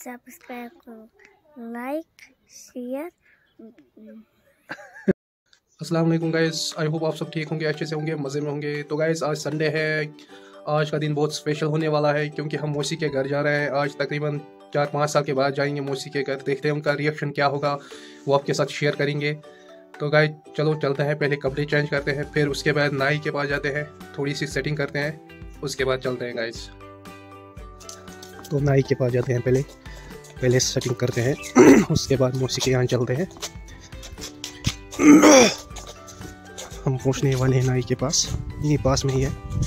Subscribe करो, like share. अस्सलाम वालेकुम गाइस, आई होप आप सब ठीक होंगे, अच्छे से होंगे, मज़े में होंगे। तो गाइस आज संडे है, आज का दिन बहुत स्पेशल होने वाला है क्योंकि हम मौसी के घर जा रहे हैं। आज तकरीबन 4-5 साल के बाद जाएंगे मौसी के घर, देखते हैं उनका रिएक्शन क्या होगा, वो आपके साथ शेयर करेंगे। तो गाइस चलो चलते हैं, पहले कपड़े चेंज करते हैं, फिर उसके बाद नाई के पास जाते हैं, थोड़ी सी सेटिंग करते हैं, उसके बाद चलते हैं गाइस। तो नाई के पास जाते हैं, पहले सेटिंग करते हैं उसके बाद मौसी के यहाँ चलते हैं। हम पहुंचने वाले हैं नाई के पास, यही पास में ही है।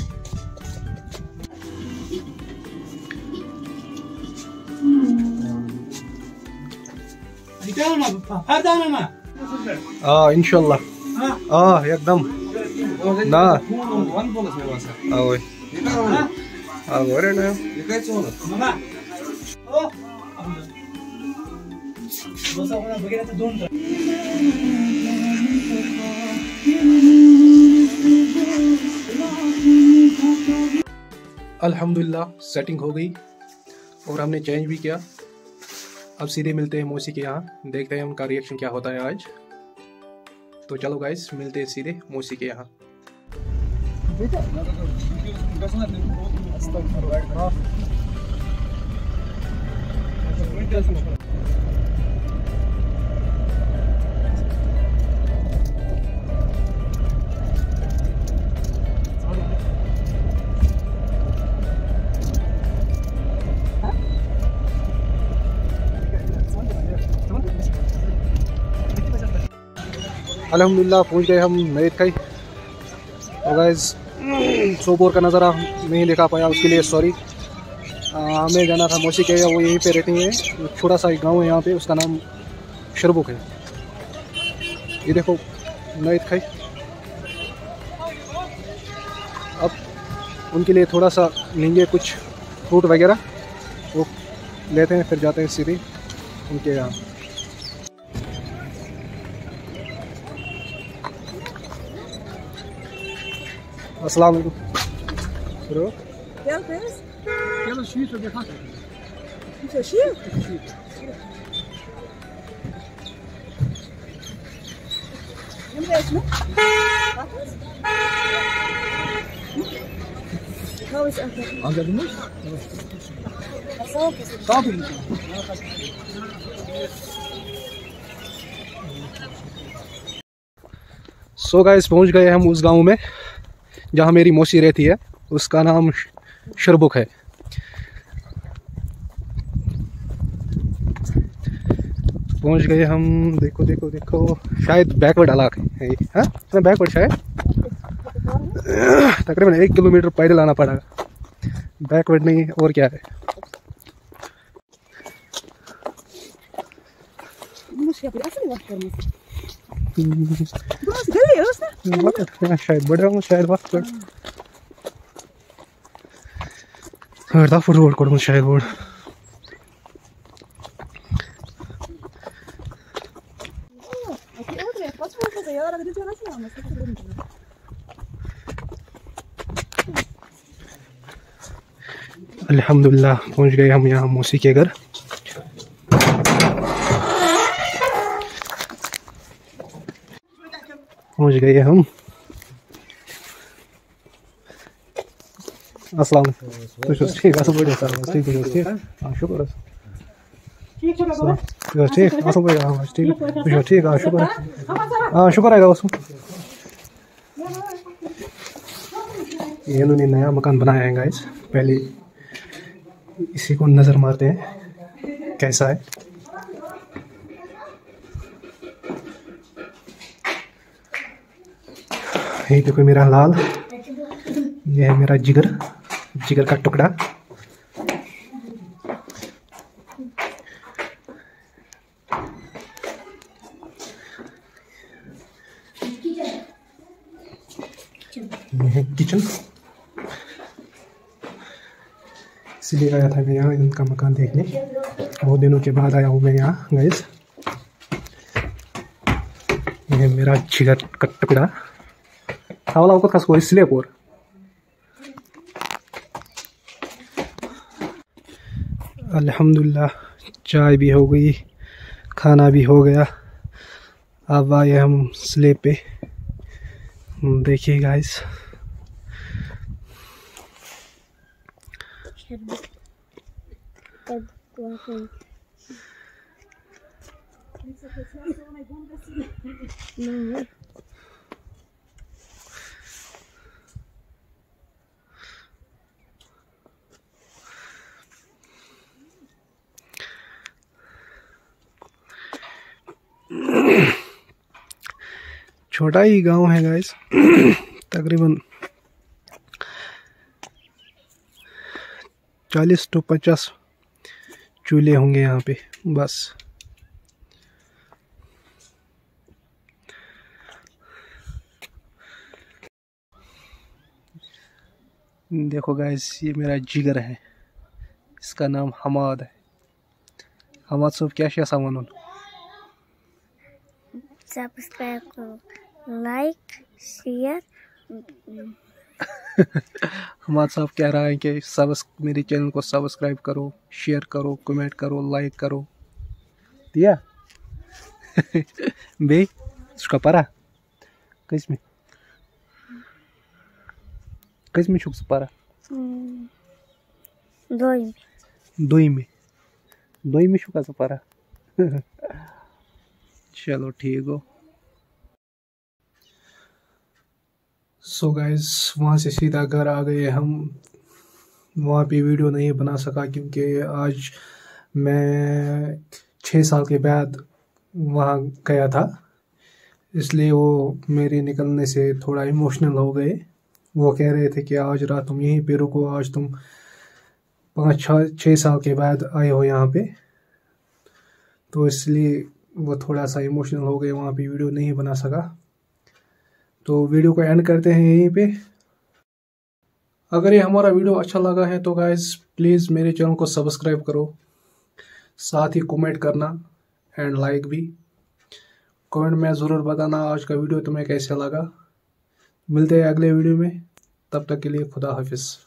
इंशाल्लाह एकदम ना अल्हम्दुलिल्लाह सेटिंग हो गई और हमने चेंज भी किया। अब सीधे मिलते हैं मौसी के यहाँ, देखते हैं उनका रिएक्शन क्या होता है आज। तो चलो गाइस मिलते हैं सीधे मौसी के यहाँ। अल्हम्दुलिल्लाह पहुंच गए हम नई खाई। और गाइस सोपोर का नज़ारा नहीं दिखा पाया, उसके लिए सॉरी। हमें जाना था मौसी के, वो यहीं पे रहती हैं, छोटा सा एक गांव है यहाँ पे, उसका नाम शरबुक है। ये देखो नई खाई। अब उनके लिए थोड़ा सा लेंगे कुछ फ्रूट वगैरह, वो लेते हैं, फिर जाते हैं सीधे उनके यहाँ। अस्सलाम वालेकुम bro. Gel kız. Gel şiir söyle bak. Güzel şiir. Ne ismi? Bakın. Kavis aklı. Anladın mı? Sağ ol. Sağ olun. So guys पहुंच गए हम उस गांव में जहां मेरी मौसी रहती है, उसका नाम शरबुक है। पहुंच गए हम। देखो देखो देखो, शायद बैकवर्ड इलाका है, हाँ बैकवर्ड शायद तकरीबन 1 किलोमीटर पैदल आना पड़ेगा। बैकवर्ड नहीं और क्या है। शायद बड़ा हूँ, शायद वक्त रोड को शायद रोड। अल्हम्दुलिल्लाह पहुंच गए हम यहाँ मौसी के घर। पहुंच गए हम। अस्सलाम वालेकुम। ठीक है बढ़िया सर, ठीक है ठीक। हां शुक्र है। ठीक असो बढ़िया, हां ठीक ठीक है शुक्र है। हां शुक्र है उसको। ये इन्होंने नया मकान बनाया है गाइस, पहले इसी को नज़र मारते हैं कैसा है। ये देखो मेरा लाल, ये है मेरा जिगर, जिगर का टुकड़ा। ये है किचन। इसलिए आया था मैं यहाँ इनका मकान देखने, बहुत दिनों के बाद आया हूँ मैं यहाँ गाइस। ये है मेरा जिगर का टुकड़ा। Hava kas koy sleepor. अल्हम्दुलिल्लाह चाय भी हो गई, खाना भी हो गया। अब आए हम स्लेब पे। देखिए गाइस, छोटा ही गांव है गाइस। तकरीबन 40 to 50 चूल्हे होंगे यहाँ पे बस। देखो गाइस, ये मेरा जिगर है, इसका नाम हमाद है। हमाद साहब क्या शेसा वनुन? सब्सक्राइब करो, लाइक शेयर। हमाद साहब कह रहा है कि मेरे चैनल को सब्सक्राइब करो, शेयर करो, कमेंट करो, लाइक करो। दिया बे उसका परा किसमें छुक परा दोई में शुका परा। चलो ठीक हो। सो गाइस, वहाँ से सीधा घर आ गए हम। वहाँ पे वीडियो नहीं बना सका क्योंकि आज मैं 6 साल के बाद वहाँ गया था, इसलिए वो मेरे निकलने से थोड़ा इमोशनल हो गए। वो कह रहे थे कि आज रात तुम यहीं पे रुको, आज तुम 5-6 साल के बाद आए हो यहाँ पे, तो इसलिए वो थोड़ा सा इमोशनल हो गए, वहाँ पे वीडियो नहीं बना सका। तो वीडियो को एंड करते हैं यहीं पे। अगर ये हमारा वीडियो अच्छा लगा है तो गाइस प्लीज़ मेरे चैनल को सब्सक्राइब करो, साथ ही कमेंट करना एंड लाइक भी। कमेंट में ज़रूर बताना आज का वीडियो तुम्हें कैसा लगा। मिलते हैं अगले वीडियो में, तब तक के लिए खुदा हाफिज़।